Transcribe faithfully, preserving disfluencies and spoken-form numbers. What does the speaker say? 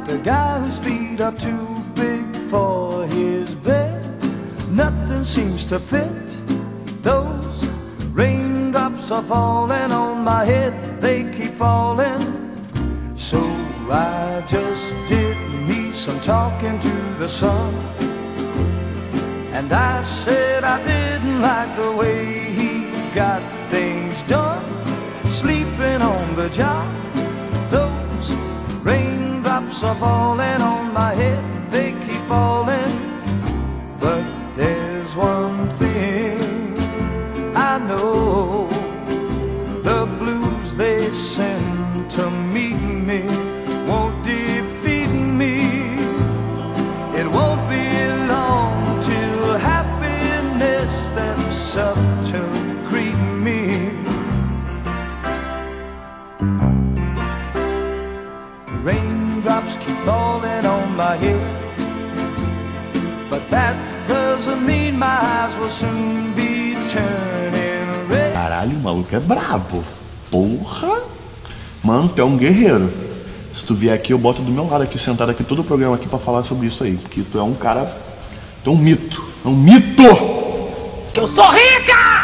the guy whose feet are too big for his bed. Nothing seems to fit. Those raindrops are falling on my head, they keep falling. So I just did me some talking to the sun, and I said I didn't like the way he got things done, sleeping on the job. Those raindrops are falling on my head, they keep falling. But there's one thing I know, the blues they send to meet me won't defeat me. It won't be long till happiness steps up to greet me. Raindrops keep falling on my head, but that doesn't mean my eyes will soon be turning red. Caralho, o maluco é brabo. Porra! Mano, tu é um guerreiro. Se tu vier aqui, eu boto do meu lado aqui, sentado aqui, todo o programa aqui pra falar sobre isso aí. Porque tu é um cara... Tu é um mito. É um mito! Que eu sou rica!